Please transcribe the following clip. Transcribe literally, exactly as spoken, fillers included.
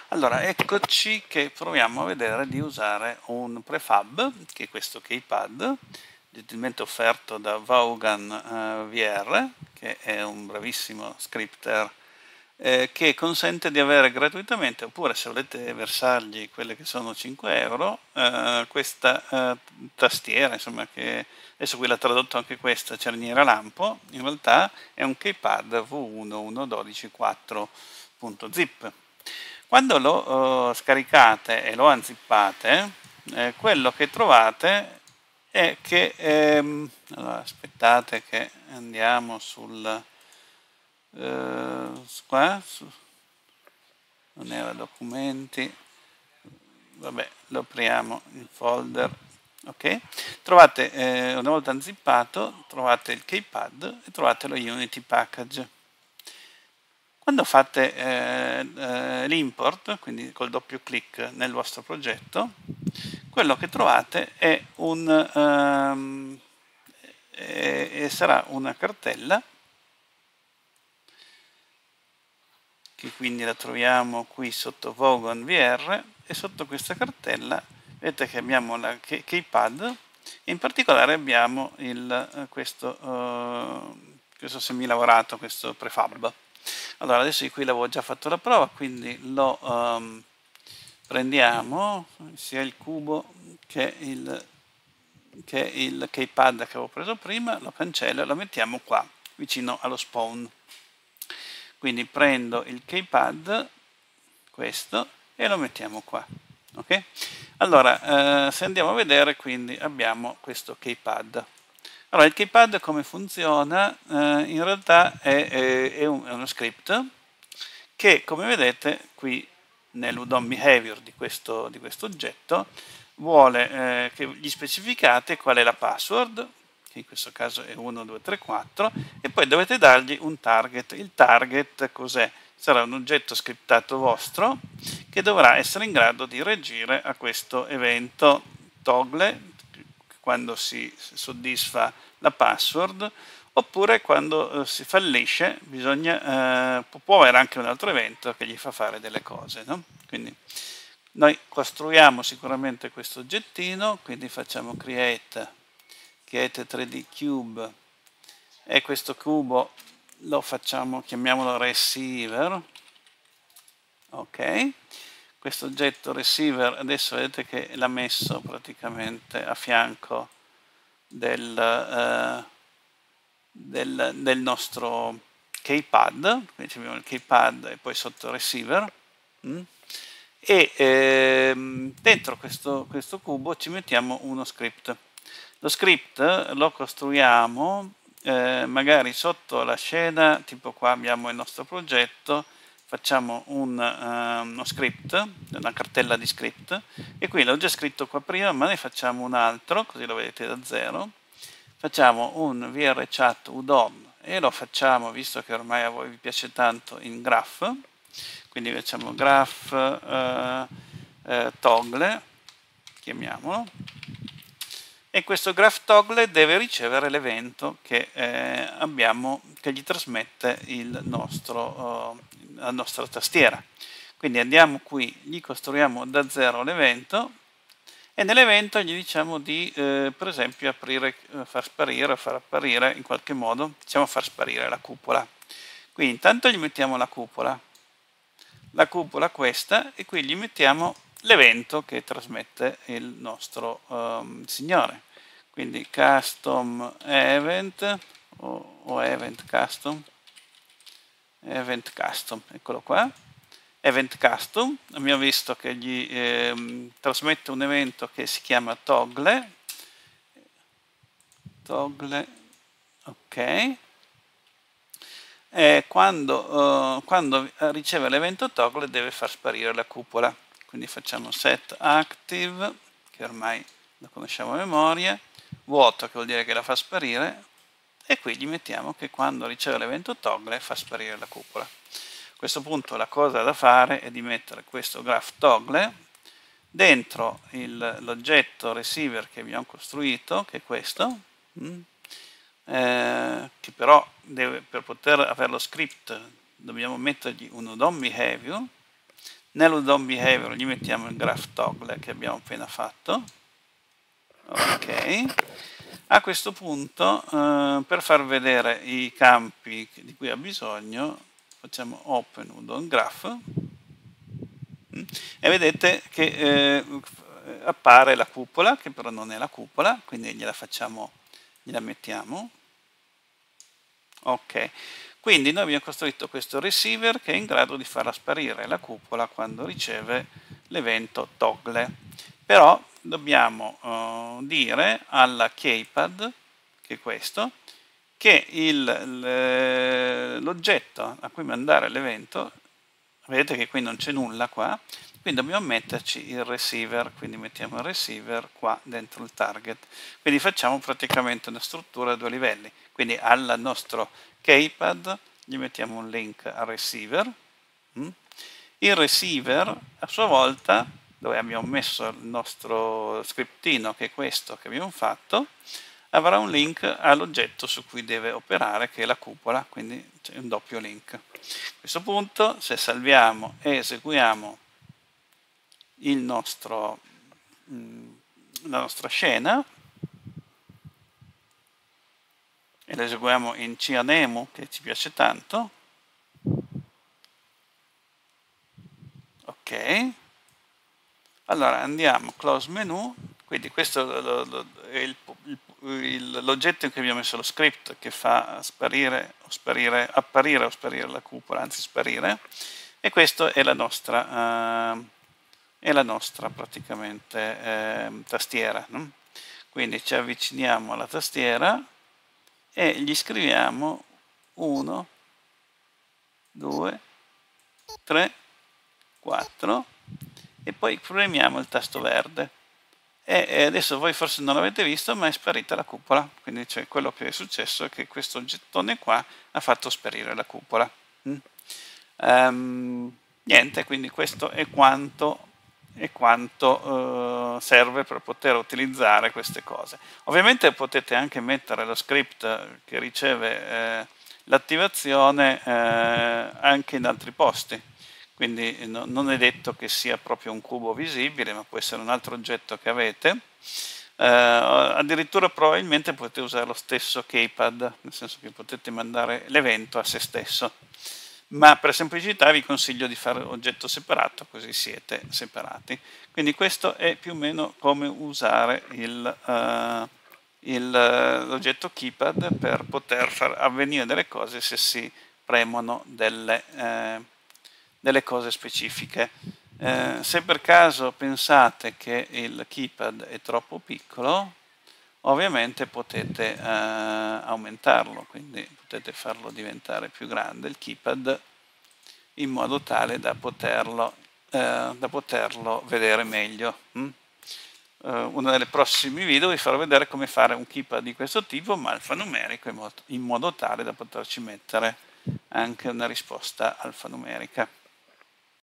Allora, eccoci che proviamo a vedere di usare un prefab, che è questo keypad, gentilmente offerto da Vaughan eh, V R, che è un bravissimo scripter, eh, che consente di avere gratuitamente, oppure se volete versargli quelle che sono cinque euro, eh, questa eh, tastiera, insomma, che adesso qui l'ha tradotto anche questa, cerniera lampo, in realtà è un keypad V uno uno dodici quattro punto zip. Quando lo uh, scaricate e lo unzippate, eh, quello che trovate è che, ehm, allora, aspettate che andiamo sul, eh, qua, su, non era documenti, vabbè, lo apriamo il folder, ok? Trovate, eh, una volta unzippato, trovate il keypad e trovate lo Unity package. Quando fate eh, eh, l'import, quindi col doppio clic nel vostro progetto, quello che trovate è un, um, e, e sarà una cartella, che quindi la troviamo qui sotto Vaughan V R, e sotto questa cartella vedete che abbiamo la keypad e in particolare abbiamo il, questo, uh, questo semilavorato, questo prefab. Allora adesso di qui l'avevo già fatto la prova, quindi lo um, prendiamo sia il cubo che il, che il keypad che avevo preso prima, lo cancello e lo mettiamo qua vicino allo spawn. Quindi prendo il keypad, questo, e lo mettiamo qua. Ok? Allora, eh, se andiamo a vedere, quindi abbiamo questo keypad. Allora, il keypad come funziona? Eh, in realtà è, è, è, un, è uno script che, come vedete, qui nell'Udon Behavior di questo, di questo oggetto, vuole eh, che gli specificate qual è la password, che in questo caso è uno due tre quattro, e poi dovete dargli un target. Il target cos'è? Sarà un oggetto scriptato vostro che dovrà essere in grado di reagire a questo evento toggle quando si soddisfa la password, oppure quando eh, si fallisce bisogna, eh, può avere anche un altro evento che gli fa fare delle cose, no? Quindi noi costruiamo sicuramente questo oggettino, quindi facciamo create, create tre D cube, e questo cubo lo facciamo, chiamiamolo receiver, ok? Questo oggetto receiver adesso vedete che l'ha messo praticamente a fianco del, eh, del, del nostro keypad, quindi abbiamo il keypad e poi sotto receiver, mm? e ehm, dentro questo, questo cubo ci mettiamo uno script. Lo script lo costruiamo eh, magari sotto la scena, tipo qua abbiamo il nostro progetto, facciamo un, uh, uno script, una cartella di script, e qui l'ho già scritto qua prima, ma ne facciamo un altro, così lo vedete da zero. Facciamo un vrchat udom e lo facciamo, visto che ormai a voi vi piace tanto, in graph, quindi facciamo graph uh, uh, toggle, chiamiamolo, e questo graph toggle deve ricevere l'evento che eh, abbiamo, che gli trasmette il nostro, uh, la nostra tastiera. Quindi andiamo qui, gli costruiamo da zero l'evento e nell'evento gli diciamo di eh, per esempio aprire, far sparire o far apparire in qualche modo, diciamo far sparire la cupola. Quindi intanto gli mettiamo la cupola, la cupola questa, e qui gli mettiamo l'evento che trasmette il nostro um, signore. Quindi custom event o, o event custom, event custom, eccolo qua. Event custom, abbiamo visto che gli ehm, trasmette un evento che si chiama toggle, toggle, ok, e quando, uh, quando riceve l'evento toggle deve far sparire la cupola, quindi facciamo set active, che ormai lo conosciamo a memoria, vuoto che vuol dire che la fa sparire, e qui gli mettiamo che quando riceve l'evento toggle fa sparire la cupola. A questo punto la cosa da fare è di mettere questo graph toggle dentro l'oggetto receiver che abbiamo costruito, che è questo, mm, eh, che però deve, per poter avere lo script dobbiamo mettergli un udon behavior, Nell'Udon Behavior gli mettiamo il graph toggle che abbiamo appena fatto. Ok. A questo punto, eh, per far vedere i campi di cui ha bisogno, facciamo Open Udon Graph e vedete che eh, appare la cupola, che però non è la cupola, quindi gliela facciamo, gliela mettiamo. Ok, quindi noi abbiamo costruito questo receiver che è in grado di far sparire la cupola quando riceve l'evento toggle. Però dobbiamo uh, dire alla keypad, che è questo, che l'oggetto a cui mandare l'evento, vedete che qui non c'è nulla qua, quindi dobbiamo metterci il receiver, quindi mettiamo il receiver qua dentro il target. Quindi facciamo praticamente una struttura a due livelli, quindi al nostro keypad gli mettiamo un link al receiver, il receiver a sua volta, dove abbiamo messo il nostro scriptino che è questo che abbiamo fatto, avrà un link all'oggetto su cui deve operare, che è la cupola, quindi c'è un doppio link. A questo punto, se salviamo e eseguiamo il nostro, la nostra scena e la eseguiamo in Cianemu, che ci piace tanto, ok, allora andiamo close menu, quindi questo è l'oggetto in cui abbiamo messo lo script che fa sparire o sparire, apparire o sparire la cupola, anzi sparire, e questa è la nostra, uh, è la nostra praticamente eh, tastiera, no? Quindi ci avviciniamo alla tastiera e gli scriviamo uno, due, tre, quattro e poi premiamo il tasto verde. E adesso voi forse non l'avete visto, ma è sparita la cupola, quindi cioè, quello che è successo è che questo gettone qua ha fatto sparire la cupola. Mm. Um, niente, quindi questo è quanto, è quanto uh, serve per poter utilizzare queste cose. Ovviamente potete anche mettere lo script che riceve eh, l'attivazione eh, anche in altri posti. Quindi no, non è detto che sia proprio un cubo visibile, ma può essere un altro oggetto che avete. Eh, addirittura probabilmente potete usare lo stesso keypad, nel senso che potete mandare l'evento a se stesso. Ma per semplicità vi consiglio di fare oggetto separato, così siete separati. Quindi questo è più o meno come usare l'oggetto keypad per poter far avvenire delle cose se si premono delle... Eh, delle cose specifiche. Eh, se per caso pensate che il keypad è troppo piccolo, ovviamente potete eh, aumentarlo, quindi potete farlo diventare più grande il keypad in modo tale da poterlo, eh, da poterlo vedere meglio. Mm? Uh, uno dei prossimi video vi farò vedere come fare un keypad di questo tipo, ma alfanumerico, in modo, in modo tale da poterci mettere anche una risposta alfanumerica.